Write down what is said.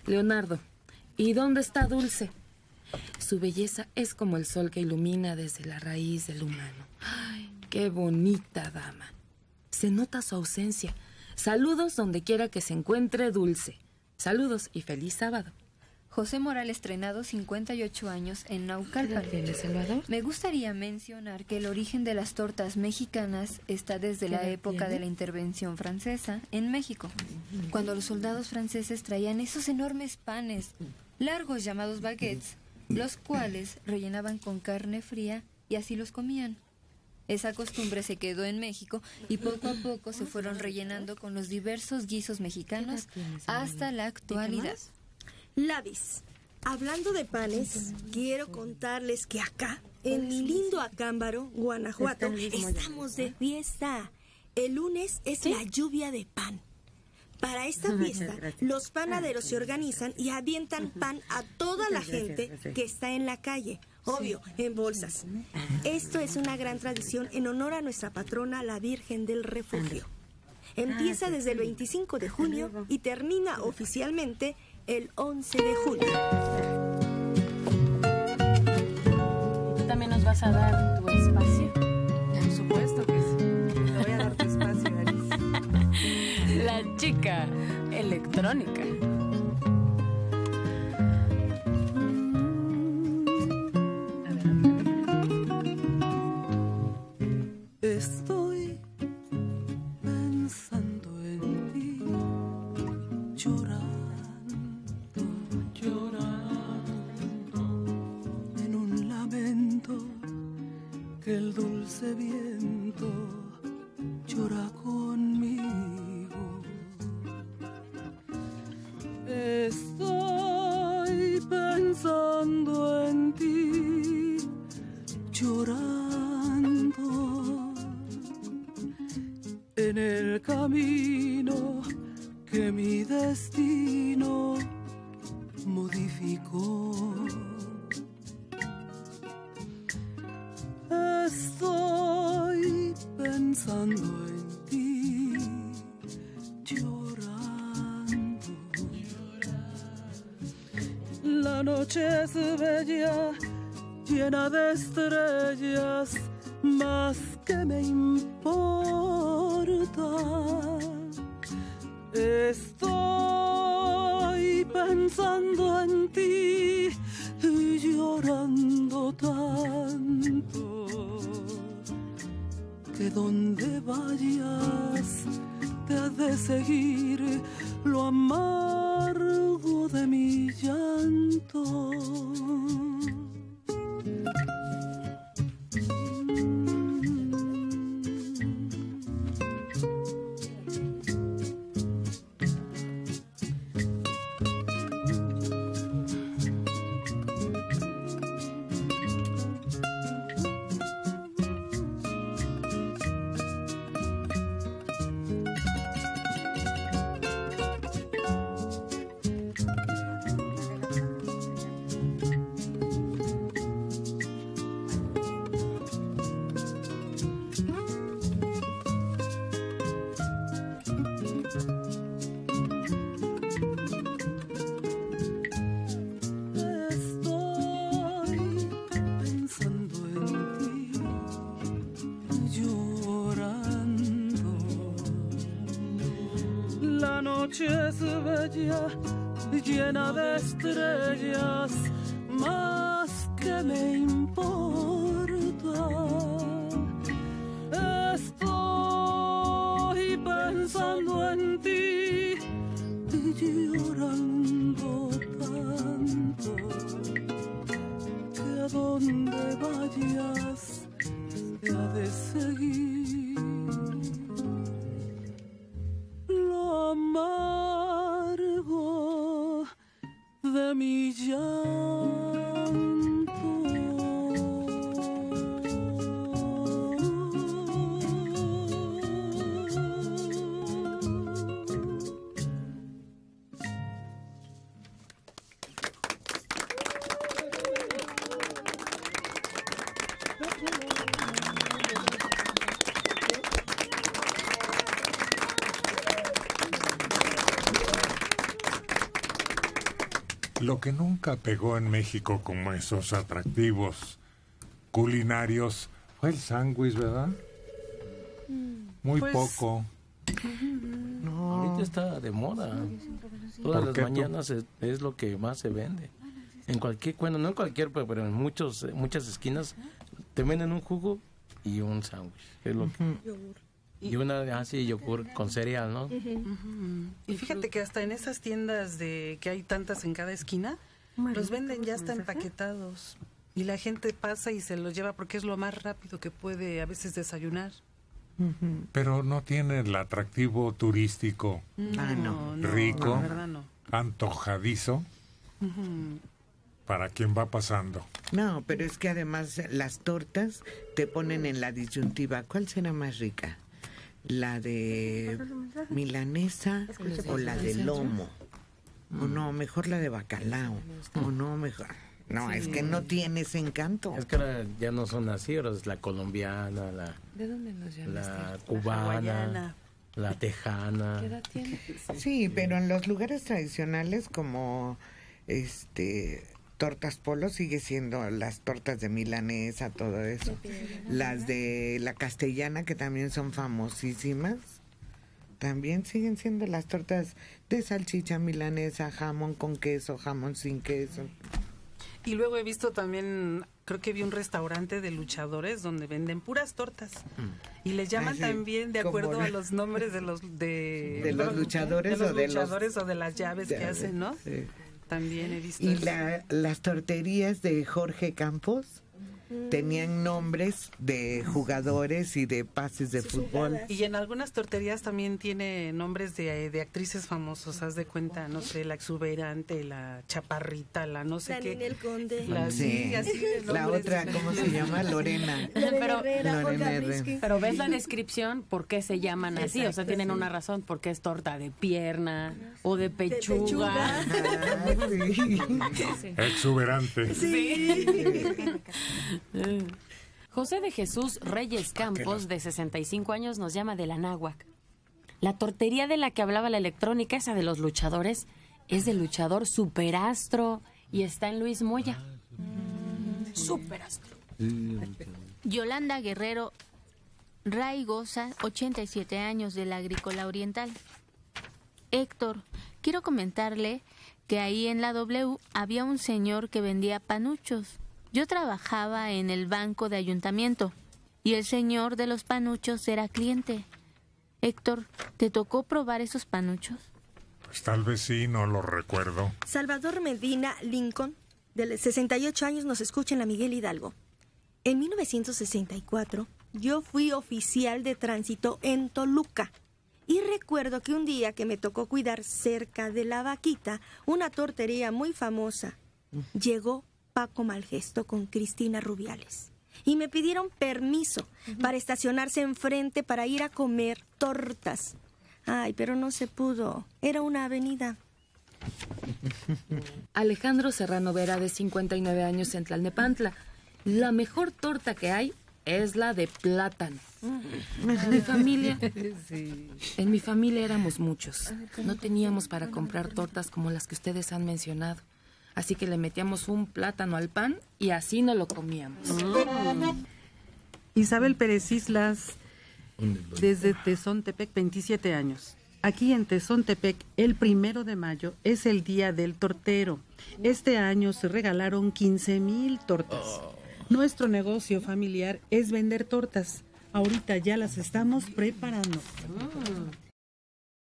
Leonardo, ¿y dónde está Dulce? Su belleza es como el sol que ilumina desde la raíz del humano. ¡Ay, qué bonita dama! Se nota su ausencia. Saludos donde quiera que se encuentre Dulce. Saludos y feliz sábado. José Morales Trenado, 58 años, en Naucalpan. ¿Tiene Salvador? Me gustaría mencionar que el origen de las tortas mexicanas está desde la época de la intervención francesa en México, cuando los soldados franceses traían esos enormes panes largos llamados baguettes, los cuales rellenaban con carne fría y así los comían. Esa costumbre se quedó en México y poco a poco se fueron rellenando con los diversos guisos mexicanos hasta la actualidad. Lavis, hablando de panes, quiero contarles que acá, en mi lindo Acámbaro, Guanajuato, estamos de fiesta. El lunes es la lluvia de pan. Para esta fiesta, los panaderos se organizan y avientan pan a toda la gente que está en la calle, obvio, en bolsas. Esto es una gran tradición en honor a nuestra patrona, la Virgen del Refugio. Empieza desde el 25 de junio y termina oficialmente el 11 de julio. ¿También nos vas a dar tu espacio? Por supuesto que sí. Te voy a dar tu espacio, Alice. La chica electrónica. Estoy pensando en ti, llorando, en un lamento que el dulce viento llora conmigo. Estoy pensando en ti, llorando, en el camino que mi destino modificó. Estoy pensando en ti, llorando. La noche es bella, llena de estrellas, más que me importa. Estoy pensando en ti y llorando tanto que donde vayas te ha de seguir lo amargo de mi llanto. Es bella, llena de estrellas, más que me importa. Estoy pensando en ti y llorando tanto que a donde vayas te ha de seguir lo amargo de mi llanto. Lo que nunca pegó en México como esos atractivos culinarios fue el sándwich, ¿verdad? Muy Pues, poco. Ahorita está de moda. Todas las mañanas es lo que más se vende. En cualquier, bueno, no en cualquier, pero en muchas esquinas te venden un jugo y un sándwich. Es lo que... Y una, yogur con cereal, ¿no? Y fíjate que hasta en esas tiendas que hay tantas en cada esquina, los venden ya hasta empaquetados. Y la gente pasa y se los lleva porque es lo más rápido que puede a veces desayunar. Pero no tiene el atractivo turístico rico, la verdad no. antojadizo para quien va pasando. No, pero es que además las tortas te ponen en la disyuntiva. ¿Cuál será más rica? ¿La de milanesa o la de lomo? O no, mejor la de bacalao. O no, mejor... No, es que no tiene ese encanto. Es que ahora ya no son así, ahora es la colombiana, ¿De dónde nos llamaste? la cubana, la tejana. ¿Qué edad tiene? Sí, pero en los lugares tradicionales como tortas polo sigue siendo las tortas de milanesa, todo eso. Las de la castellana, que también son famosísimas, también siguen siendo las tortas de salchicha milanesa, jamón con queso, jamón sin queso. Y luego he visto también, creo que vi un restaurante de luchadores donde venden puras tortas. Y les llaman también de acuerdo a los nombres de los luchadores, o de las llaves que hacen, ¿no? Sí. También he visto. Y eso. las torterías de Jorge Campos tenían nombres de jugadores y de pases de fútbol. Y en algunas torterías también tiene nombres de actrices famosas, haz de cuenta, no sé, la exuberante, la chaparrita, la no sé qué. Ninel Conde. Sí. Así de La nombres. otra, ¿cómo se llama? Lorena. Lorena Lorena Herrera. Herrera. Pero ves la descripción, ¿por qué se llaman así? O sea, tienen una razón, porque es torta de pierna o de pechuga. Sí. Exuberante. José de Jesús Reyes Campos, de 65 años, nos llama de la Náhuac. La tortería de la que hablaba la electrónica, esa de los luchadores, es del luchador Superastro y está en Luis Moya. Superastro. Yolanda Guerrero Raigosa, 87 años, de la Agrícola Oriental. Héctor, quiero comentarle que ahí en la W había un señor que vendía panuchos. Yo trabajaba en el banco de ayuntamiento y el señor de los panuchos era cliente. Héctor, ¿te tocó probar esos panuchos? Pues tal vez sí, no lo recuerdo. Salvador Medina Lincoln, de 68 años, nos escucha en la Miguel Hidalgo. En 1964, yo fui oficial de tránsito en Toluca. Y recuerdo que un día que me tocó cuidar cerca de La Vaquita, una tortería muy famosa, llegó Paco Malgesto con Cristina Rubiales. Y me pidieron permiso para estacionarse enfrente para ir a comer tortas. Ay, pero no se pudo. Era una avenida. Alejandro Serrano Vera, de 59 años, en Tlalnepantla. La mejor torta que hay es la de plátano. En mi familia éramos muchos. No teníamos para comprar tortas como las que ustedes han mencionado. Así que le metíamos un plátano al pan y así no lo comíamos. Isabel Pérez Islas, desde Tezontepec, 27 años. Aquí en Tezontepec, el 1 de mayo es el Día del Tortero. Este año se regalaron 15,000 tortas. Nuestro negocio familiar es vender tortas. Ahorita ya las estamos preparando.